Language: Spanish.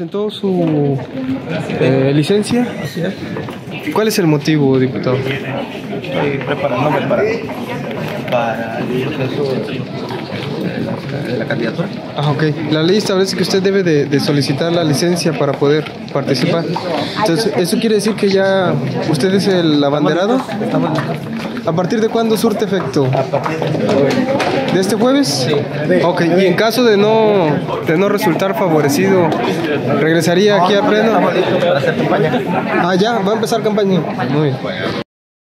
¿Presentó su licencia? Así es. ¿Cuál es el motivo, diputado? Estoy preparándome para el proceso de la candidatura. Ah, ok. La ley establece que usted debe de solicitar la licencia para poder participar. Entonces, ¿eso quiere decir que ya usted es el abanderado? Estamos listos. ¿A partir de cuándo surte efecto? A partir de ¿De este jueves? Sí. Ok, y en caso de no resultar favorecido, ¿regresaría aquí a pleno? Estamos listos para hacer campaña. Ah, ya, va a empezar campaña. Muy bien.